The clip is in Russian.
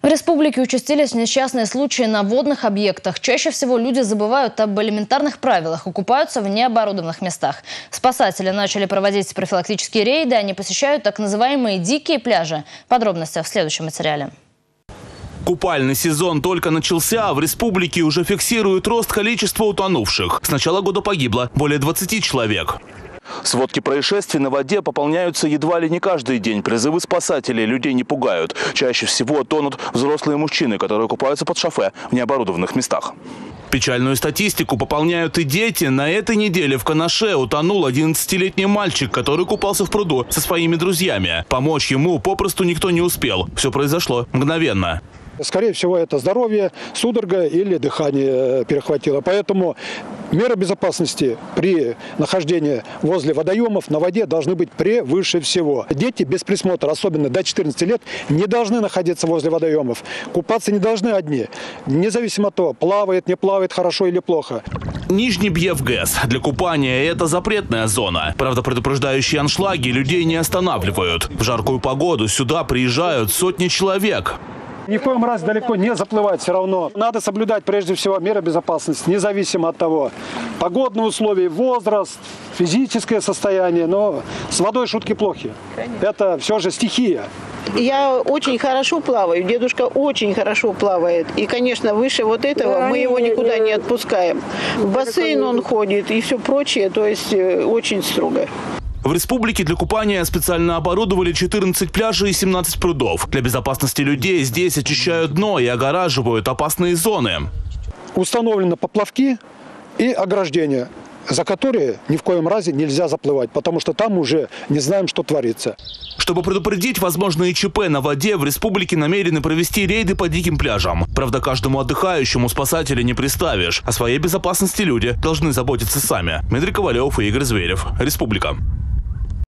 республике участились несчастные случаи на водных объектах. Чаще всего люди забывают об элементарных правилах и купаются в необорудованных местах. Спасатели начали проводить профилактические рейды. Они посещают так называемые дикие пляжи. Подробности в следующем материале. Купальный сезон только начался, а в республике уже фиксируют рост количества утонувших. С начала года погибло более 20 человек. Сводки происшествий на воде пополняются едва ли не каждый день. Призывы спасателей людей не пугают. Чаще всего тонут взрослые мужчины, которые купаются под шофе в необорудованных местах. Печальную статистику пополняют и дети. На этой неделе в Канаше утонул 11-летний мальчик, который купался в пруду со своими друзьями. Помочь ему попросту никто не успел. Все произошло мгновенно. Скорее всего, это здоровье, судорога или дыхание перехватило. Поэтому меры безопасности при нахождении возле водоемов на воде должны быть превыше всего. Дети без присмотра, особенно до 14 лет, не должны находиться возле водоемов. Купаться не должны одни, независимо от того, плавает, не плавает, хорошо или плохо. Нижний Бьевгэс. Для купания это запретная зона. Правда, предупреждающие аншлаги людей не останавливают. В жаркую погоду сюда приезжают сотни человек. Ни в коем разе далеко не заплывать все равно. Надо соблюдать прежде всего меры безопасности, независимо от того, погодные условия, возраст, физическое состояние. Но с водой шутки плохи. Это все же стихия. Я очень хорошо плаваю, дедушка очень хорошо плавает. И, конечно, выше вот этого мы его никуда не отпускаем. В бассейн он ходит и все прочее, то есть очень строго. В республике для купания специально оборудовали 14 пляжей и 17 прудов. Для безопасности людей здесь очищают дно и огораживают опасные зоны. Установлены поплавки и ограждения, за которые ни в коем разе нельзя заплывать, потому что там уже не знаем, что творится. Чтобы предупредить возможные ЧП на воде, в республике намерены провести рейды по диким пляжам. Правда, каждому отдыхающему спасателя не приставишь. О своей безопасности люди должны заботиться сами. Дмитрий Ковалев и Игорь Зверев. Республика.